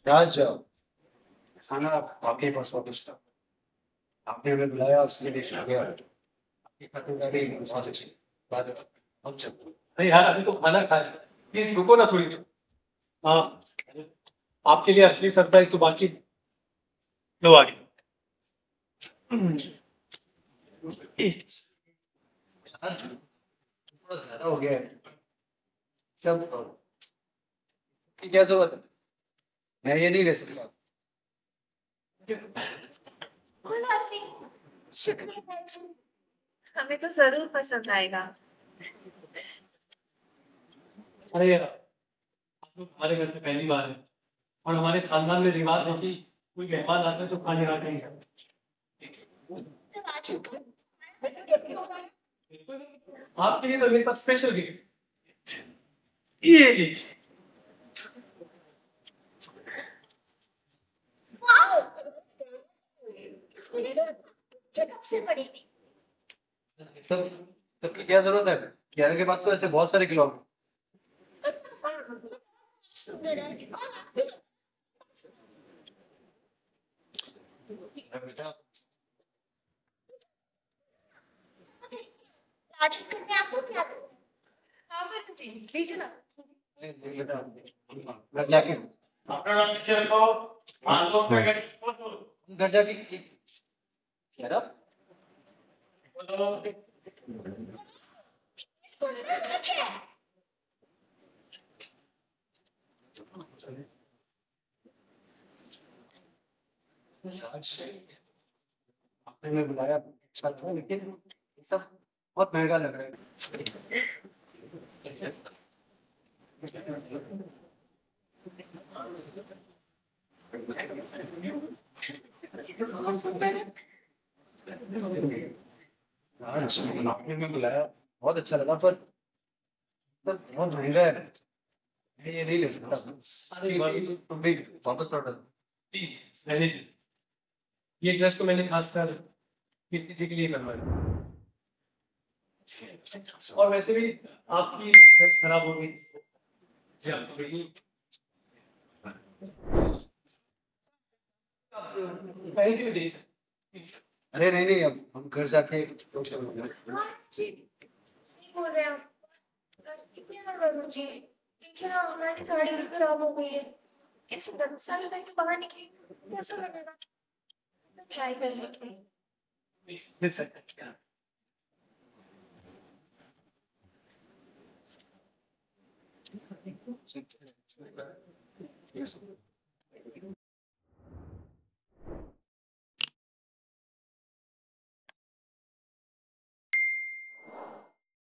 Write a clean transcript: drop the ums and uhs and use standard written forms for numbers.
राज खाना आपके पास स्वादिष्ट था। आपने हमें बुलाया उसके लिए शुक्रिया। आपकी खातिरदारी बहुत अच्छी बात है। अब चलो। अरे यार अभी तो खाना खाया। प्लीज रुको ना थोड़ी देर। हाँ, आपके लिए असली सरप्राइज तो बाकी। लो आगे। यार थोड़ा ज्यादा हो गया है सब। की क्या जरूरत है? मैं ये नहीं ले सकता। कोई बात नहीं। शुक्रिया है जी। हमें तो जरूर पसंद आएगा। अरे यार, आप लोग हमारे घर पे पहली बार है और हमारे खानदान में रिवाज है कि कोई मेहमान आता है तो खाने खा के ही जाए। आपके लिए तो मेरे पास स्पेशल गिफ्ट ये लीजिए। से पड़ेगी। सब सबकी क्या जरूरत है? 11 के बाद तो ऐसे बहुत सारे खिलौने। सुंदर है। बेटा राजन करने आपको क्या दो? हाँ मैं लीजिए ना। बेटा घर जाके अपना नाम नीचे रखो। मान लो क्या घर जाके क्या रहा? बोलो। आपने हमें बुलाया अच्छा था, लेकिन ये सब बहुत महंगा लग रहा है। यार आपने हमें बुलाया बहुत अच्छा लगा, पर सब बहुत महंगा है। मैं ये नहीं ले सकता। अरे भाई तुम भी वापस लौटा दो। प्लीज रहने दीजिए। ये ड्रेस तो मैंने खास कर कीर्ति जी के लिए बनवाया। और वैसे भी आपकी ड्रेस खराब हो गई। जी आपको गई। पहन के भी दे सकते। अरे नहीं नहीं, अब हम घर जाके हाँ जी। सही बोल रहे हैं आप। देखिए ना मुझे। देखिए ना हमारी साड़ी भी खराब हो गई है। कैसे 10 साल में तो बाहर निकली। कैसा लगेगा? ट्राई कर लेते हैं। प्लीज मिस सकते।